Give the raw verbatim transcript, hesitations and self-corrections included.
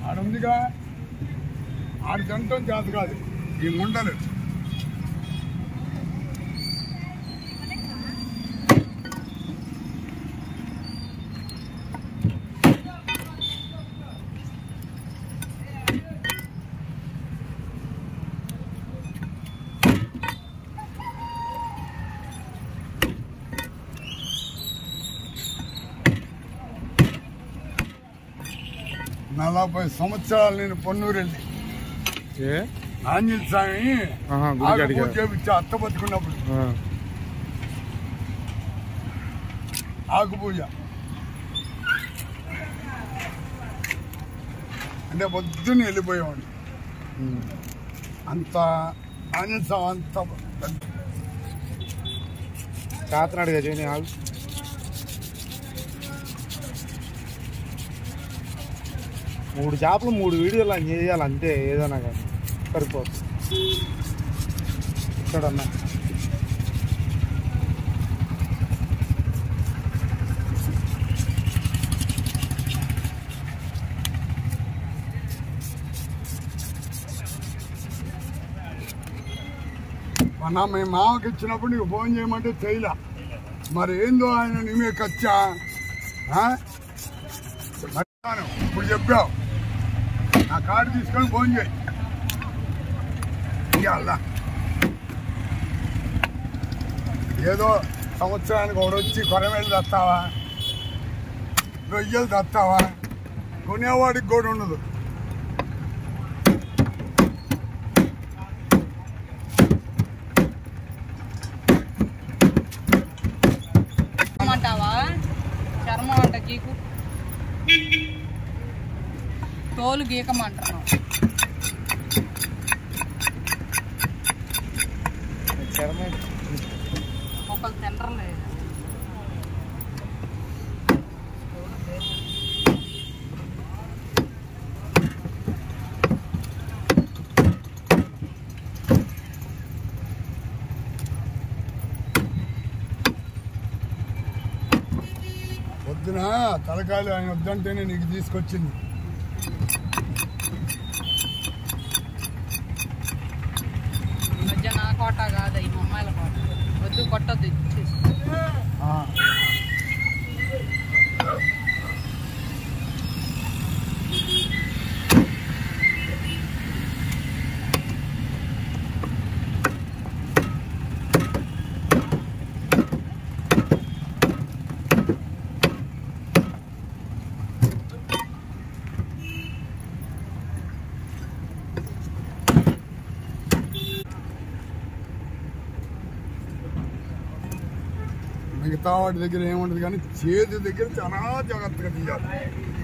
ఆడుందిగా ఆడు తినటం చేత కాదు ఈ ముండలు. నలభై సంవత్సరాలు నేను పొన్నూరు వెళ్ళి ఆంజనేయ స్వామి ఆకుపూజ చేపించా అత్త బతుకున్నప్పుడు. ఆకుపూజ అంటే పొద్దున్న వెళ్ళిపోయేవాడిని. అంత ఆంజనేయ స్వామి అంత కాతనాడుగా చేయని ఆగు. మూడు చేపలు మూడు వీడియోలు అని చేయాలి అంతే, ఏదైనా కానీ సరిపోతుంది. ఇక్కడన్నా మొన్న మీ మామకి ఇచ్చినప్పుడు నీకు ఫోన్ చేయమంటే చేయలే. మరి ఏందో ఆయన నీమే కచ్చా ఇప్పుడు చెప్పావు. నా కార్డు తీసుకొని ఫోన్ చేయి. ఇవాళ ఏదో సంవత్సరానికి ఒకటి వచ్చి కొరమేళ్ళు తెస్తావా, రొయ్యలు తెస్తావా, కొనేవాడికి కూడా ఉండదు. చర్మం అంట గీకు తోలు గీకమంటున్నాం. ఒకళ్ళు తినరలేదు. పొద్దున తలకాయలు ఆయన వద్దంటేనే నీకు తీసుకొచ్చింది. మధ్య నా కోట కాదు, ఈ అమ్మాయిల కోట. వద్దు కొట్టద్దు. మిగతా వాటి దగ్గర ఏముండదు కానీ చేతి దగ్గర చాలా జాగ్రత్తగా తీయాలి.